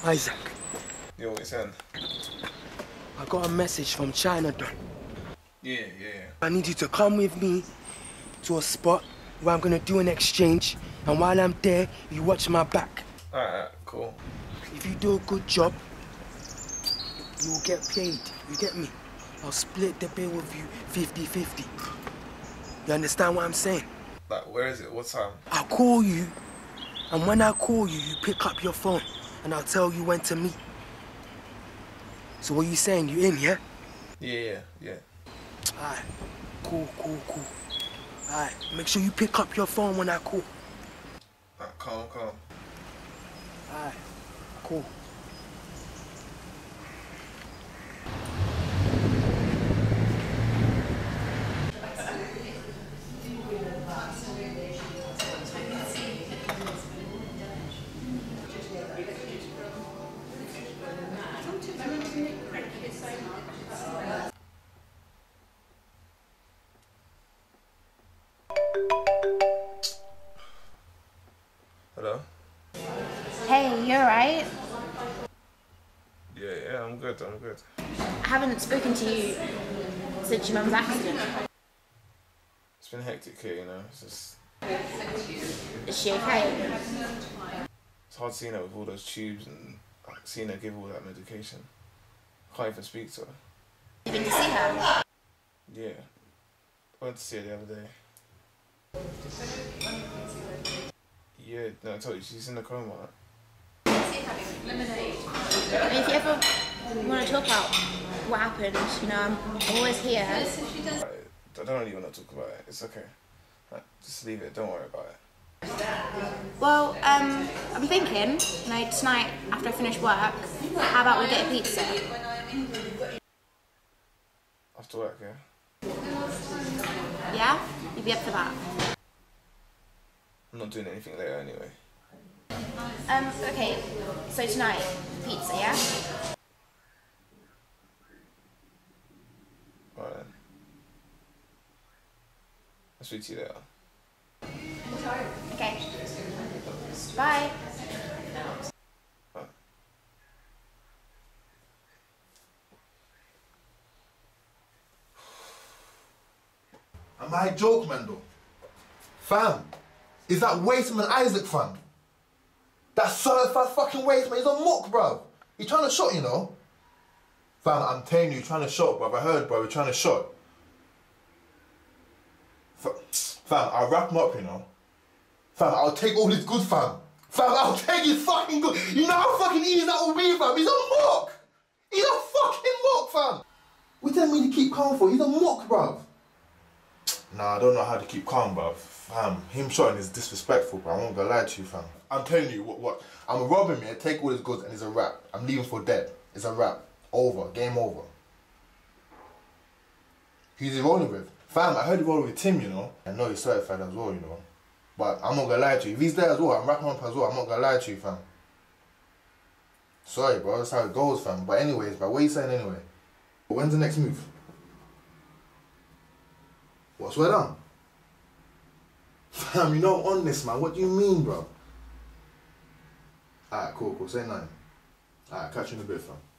Isaac. Yo, what you saying? I got a message from Chyna-Don. Yeah. I need you to come with me to a spot where I'm gonna do an exchange, and while I'm there, you watch my back. Alright, cool. If you do a good job, you will get paid. You get me? I'll split the bill with you 50-50. You understand what I'm saying? Like, where is it? What time? I'll call you, and when I call you, you pick up your phone, and I'll tell you when to meet. So what you saying? You in, yeah? Yeah. Alright, cool. Alright, make sure you pick up your phone when I call. Alright, calm. Alright, cool. Hello? Hey, you alright? Yeah, I'm good. I haven't spoken to you since your mum's accident. It's been hectic here, you know. It's just... Is she okay? It's hard seeing her with all those tubes and seeing her give all that medication. I can't even speak to her. You been to see her? Yeah. I went to see her the other day. Yeah, no, I told you, she's in a coma. I mean, if you ever want to talk about what happened, you know, I'm always here. I don't really want to talk about it. It's okay. Just leave it. Don't worry about it. Well, I'm thinking, you know, tonight after I finish work, how about we get a pizza? After work, yeah? Yeah? You'd be up for that? I'm not doing anything later anyway. Okay, so tonight, pizza, yeah? Alright then. I'll speak to you later. Okay. Bye. Bye. Am I a joke, man, though? Fam, is that Wasteman Isaac, fam? That certified fucking Wasteman, he's a muck, bruv. He's trying to shot, you know? Fam, I'm telling you, he's trying to shot, bruv. I heard, bruv, he's trying to shot. Fam, I'll wrap him up, you know? Fam, I'll take all his good, fam. Fam, I'll take his fucking good. You know how fucking easy that will be, fam? He's a muck. He's a fucking muck, fam. What do you tell me to keep calm for? He's a muck, bruv. Nah, I don't know how to keep calm, bruv. Fam, him shotting is disrespectful, bro. I won't gonna lie to you, fam. I'm telling you, what? I'm robbing him, take all his goods, and it's a wrap. I'm leaving for dead. It's a wrap. Over. Game over. Who's he rolling with? Fam, I heard he rolling with Tim, you know. I know he's certified as well, you know. But I'm not gonna lie to you. If he's there as well, I'm wrapping up as well. I'm not gonna lie to you, fam. Sorry, bro. That's how it goes, fam. But anyways, what are you saying anyway? When's the next move? What, swear down? Fam, you're not on this, man. What do you mean, bro? Alright, cool. Say nothing. Alright, catch you in a bit, fam.